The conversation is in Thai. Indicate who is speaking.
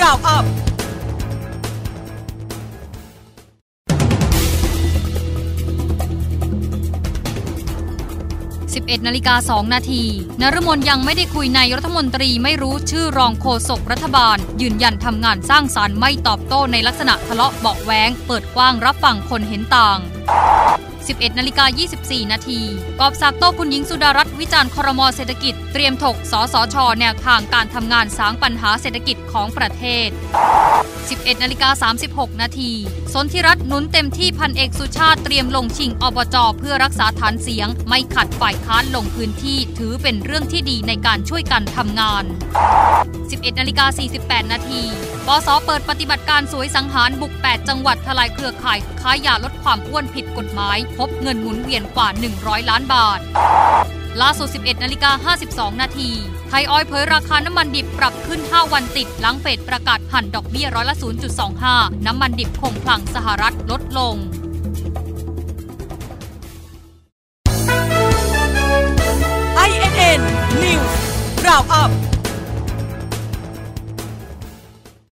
Speaker 1: Roundup
Speaker 2: 11:02 นาทีนฤมลยังไม่ได้คุยนายรัฐมนตรีไม่รู้ชื่อรองโฆษกรัฐบาลยืนยันทำงานสร้างสรรค์ไม่ตอบโต้ในลักษณะทะเลาะเบาะแว้งเปิดกว้างรับฟังคนเห็นต่าง11:24 นาทีกอบศักดิ์โต้คุณหญิงสุดารัตน์วิจารณ์ครม.เศรษฐกิจเตรียมถกสสช.แนวทางการทำงานสางปัญหาเศรษฐกิจของประเทศ11:36 นาทีสนธิรัตน์หนุนเต็มที่พันเอกสุชาติเตรียมลงชิงอบจ.เพื่อรักษาฐานเสียงไม่ขัดฝ่ายค้านลงพื้นที่ถือเป็นเรื่องที่ดีในการช่วยกันทำงาน11:48 นาทีปส.เปิดปฏิบัติการสวยสังหารบุก8จังหวัดทลายเครือข่ายค้ายาลดความอ้วนผิดกฎหมายพบเงินหมุนเวียนกว่า100ล้านบาทล่าสุด11:52 นาทีไทยออยล์เผยราคาน้ำมันดิบปรับขึ้น5วันติดหลังเฟดประกาศหั่นดอกเบี้ย0.25%น้ำมันดิบคงคลังสหรัฐลดลง
Speaker 1: INN News Roundup